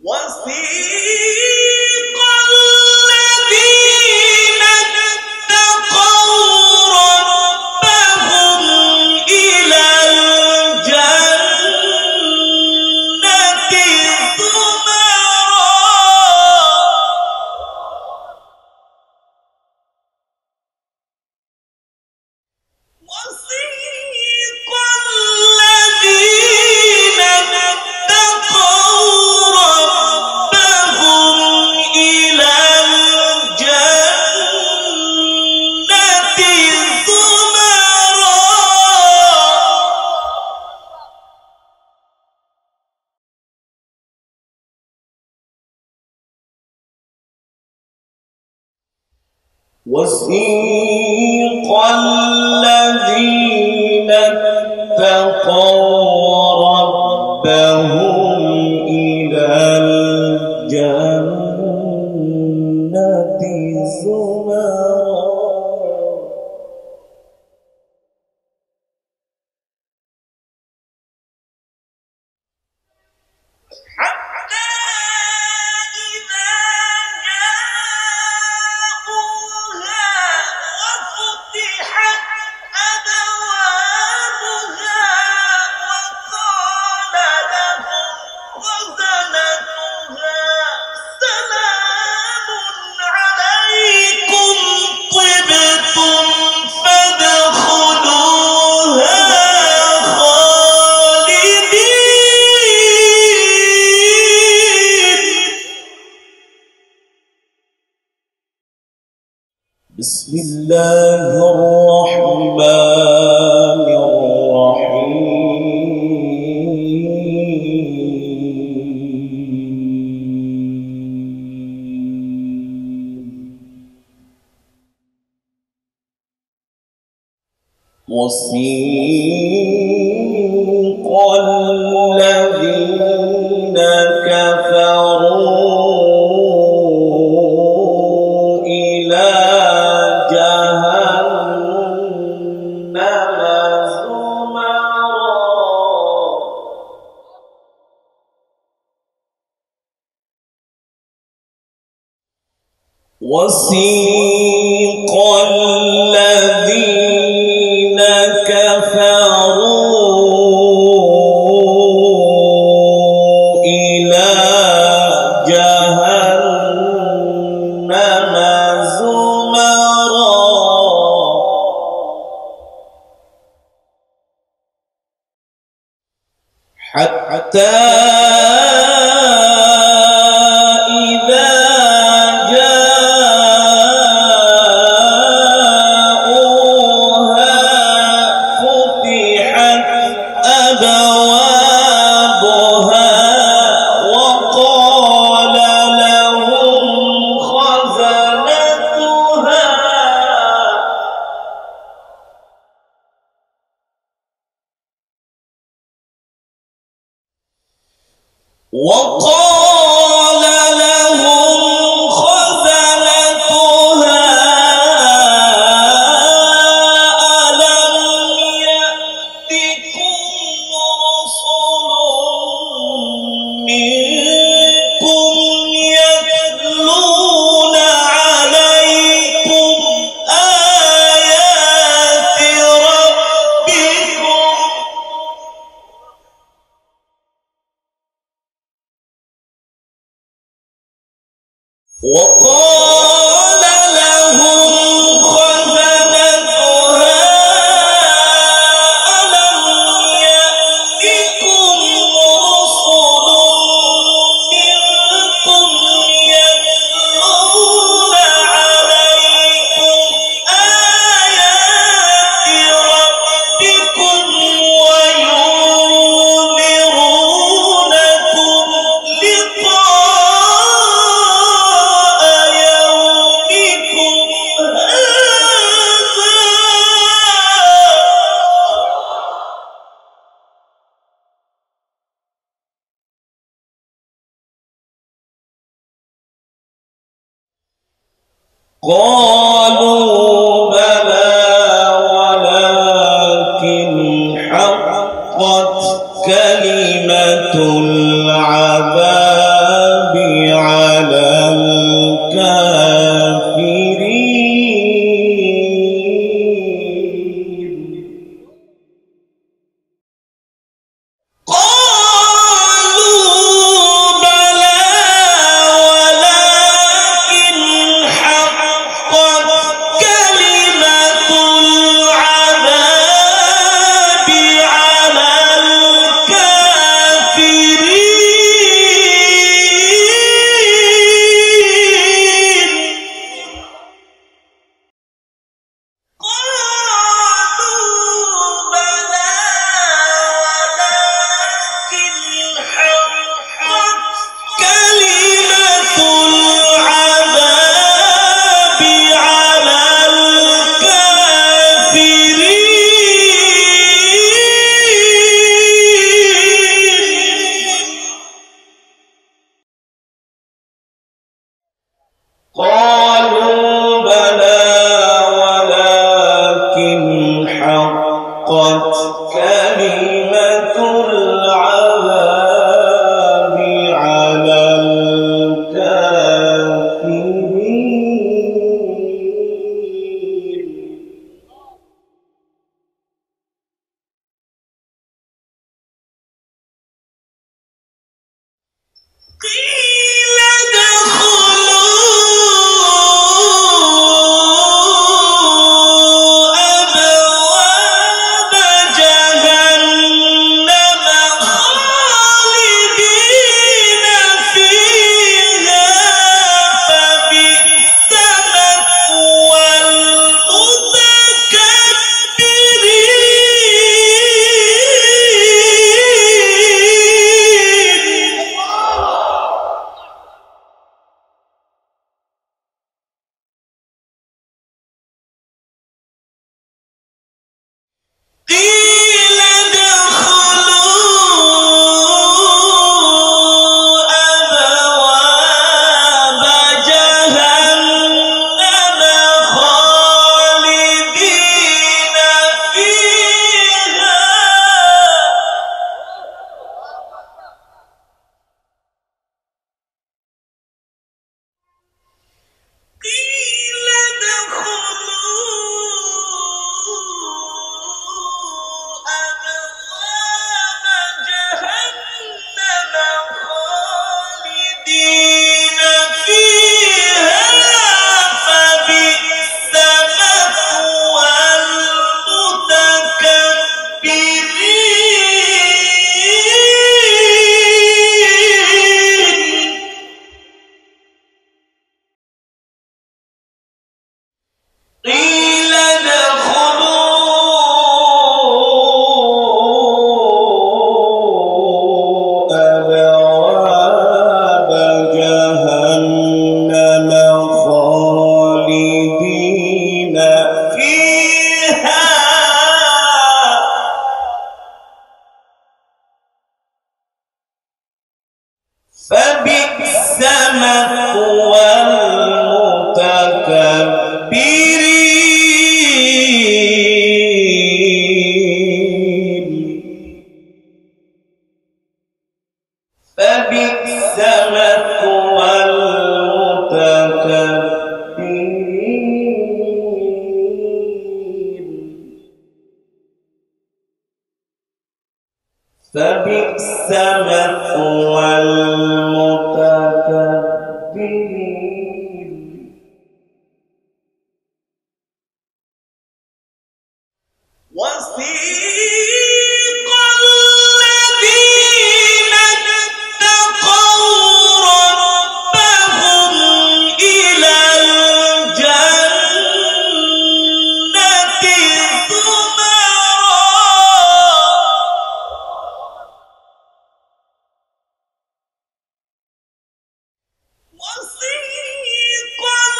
وسيق الذين اتقوا ربهم إلى الجنة وسيق الذين اتقوا ربهم إلى الجنة زمرا حتى إذا وفتحت أبوابها وقال لهم خزنتها سلام عليكم طبتم فادخلوها خالدين. بسم الله الرحمن الرحيم. وسيق الذين كفروا إلى جهنم زمرا وسيق الذين كفروا إلى جهنم زمرا حتى إذا جاءوها فتحت أبوابها وقال لهم خزنتها ألم يأتكم رسل منكم يتلون عليكم آيات ربكم وقال لهم خزنتها ألم يأتكم رسل منكم يتلون عليكم آيات ربكم وينذرونكم لقاء يومكم هذا قالوا بلى ولكن حقت كلمة العذاب قالوا بلى ولكن حقت كلمة العذاب على الكافرين. قيل ادخلوا أبواب جهنم خالدين فيها فبئس مثوى المتكبرين. قيل ادخلوا أبواب جهنم خالدين فيها قيل ادخلوا أبواب جهنم خالدين فيها فبئس مثوى المتكبرين. قيل ادخلوا أبواب جهنم خالدين فيها فبئس مثوى المتكبرين. فبئس مثوى المتكبرين. فبئس مثوى المتكبرين. وسيق الذين اتقوا ربهم إلى الجنة زمرا وسيق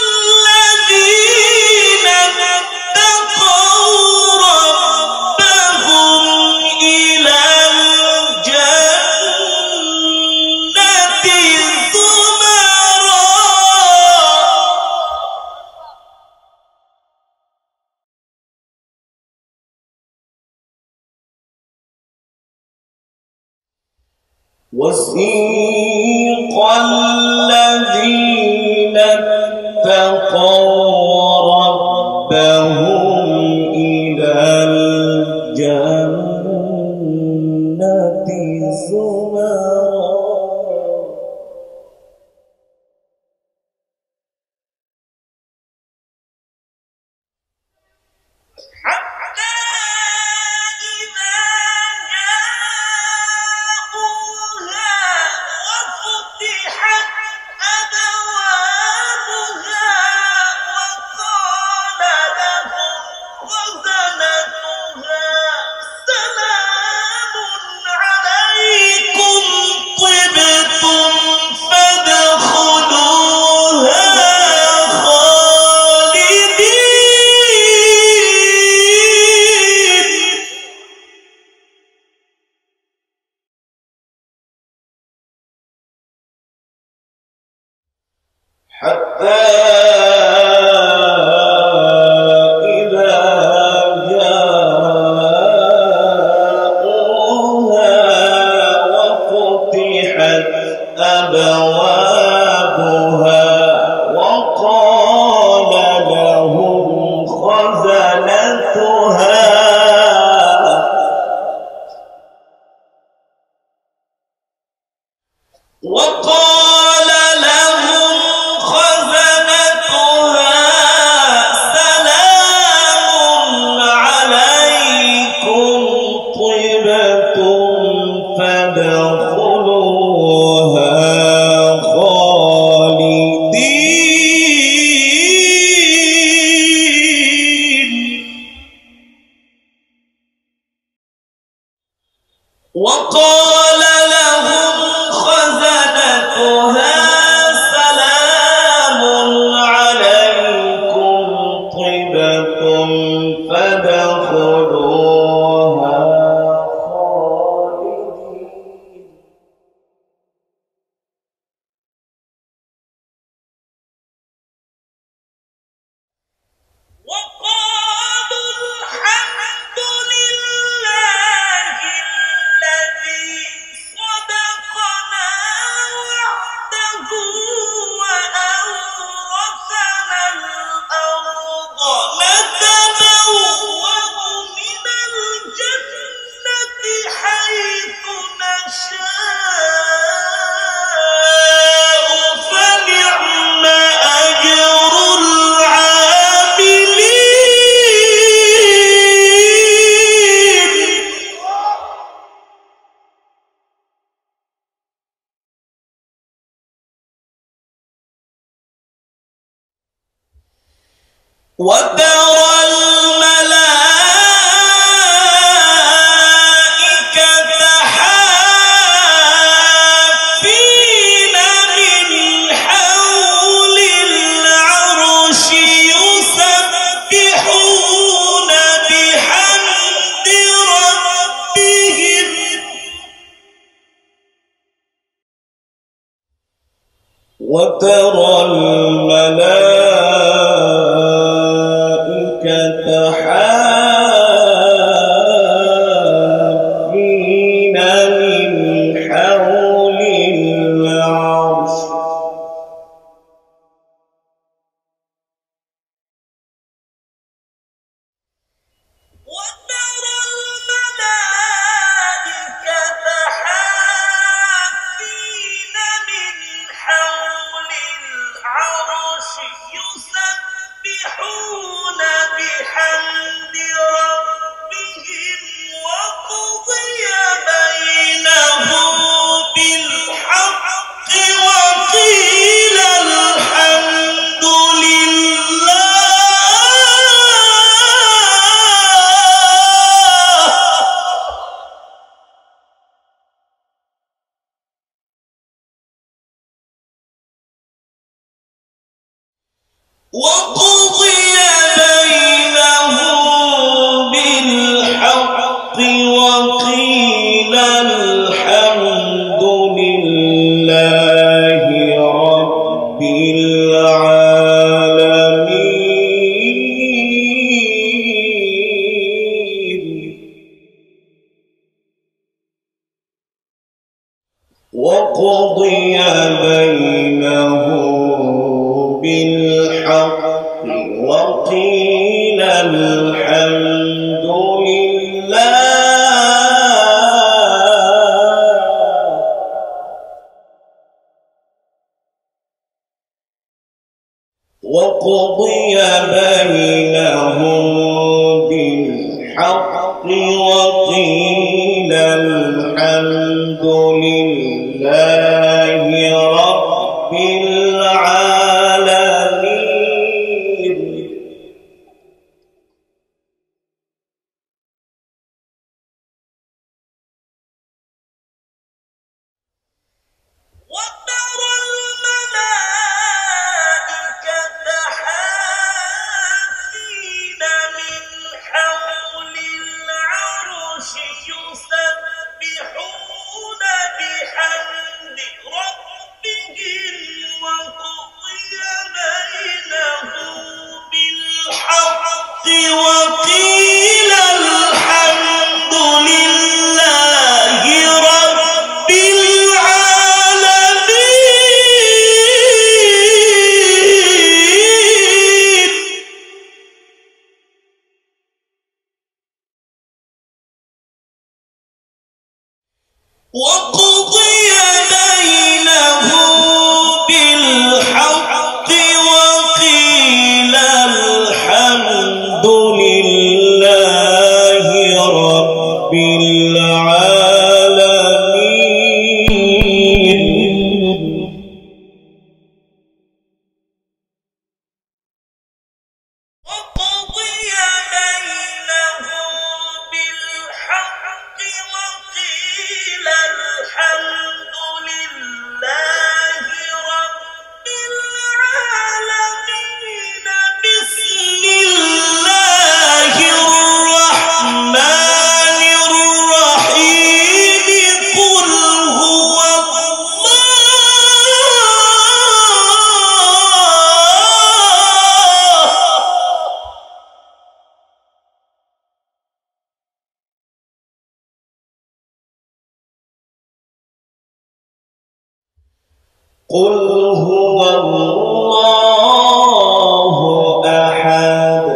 الذين اتقوا ربهم إلى الجنة زمرا وسيق الذين اتقوا ربهم إلى الجنة زمرا حتى إذا جاءوها وفتحت وقال لهم خزنتها سلام عليكم طبتم فادخلوها خالدين. وقال لهم خزنتها سلام عليكم طبتم فادخلوها خالدين. وقالوا الحمد لله الذي صدقنا وعده وأورثنا الأرض نتبوأ من الجنة حيث نشاء فنعم أجر العاملين. وترى الملائكة حافين من حول العرش يسبحون بحمد ربهم. وترى الملائكة حافين من حول العرش وترى الملائكة حافين من حول العرش يسبحون بحمد ربهم وقضي بينهم بالحق وقيل الحمد لله. وقضي بينهم بالحق وقيل الحمد لله رب العالمين. وقضي بينهم بالحق وقيل الحمد لله. وقضي بينهم بالحق وقيل الحمد لله رب العالمين. وترى الملائكة حافين من حول قل هو الله أحد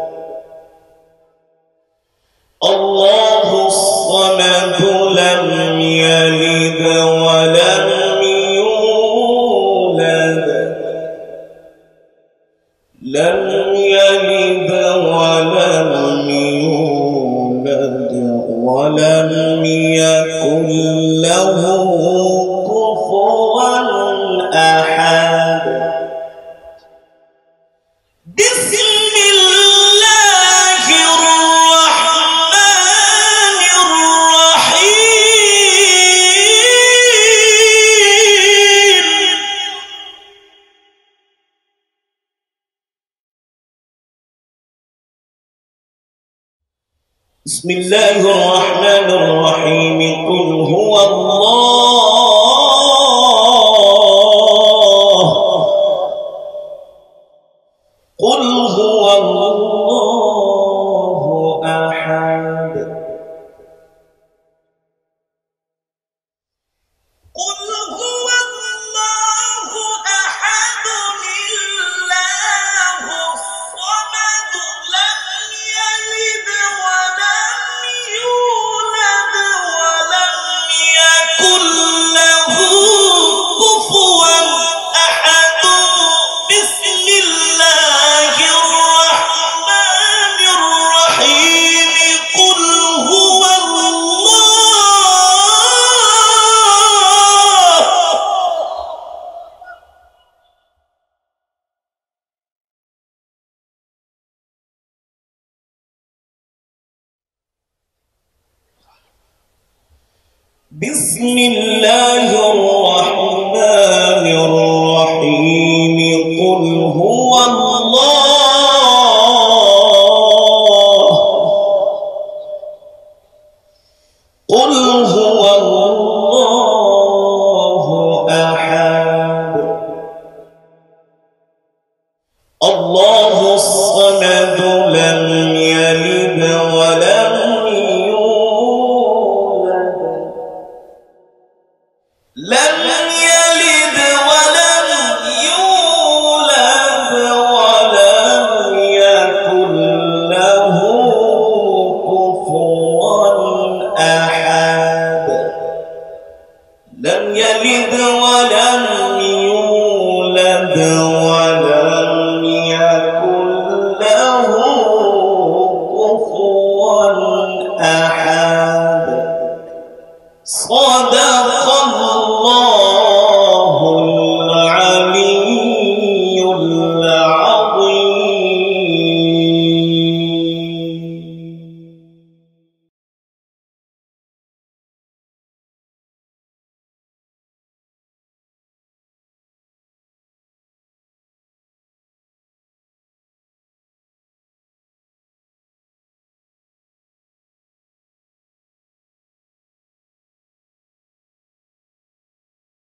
الله الصمد لم يلد ولم يولد ولم يولد ولم يكن له كفوا أحد بسم الله الرحمن الرحيم بسم الله الرحمن الرحيم قل هو الله قل هو الله أحد قل هو الله أحد الله الصمد لم يلد ولم يولد ولم يكن له كفوا أحد بسم الله الرحمن الرحيم قل هو الله بسم الله الرحمن الرحيم قل هو الله قل هو الله أحد الله الصمد لم يلد ولم يولد لم يلد ولم يولد ولم يكن له كفوا أحد لم يلد ولم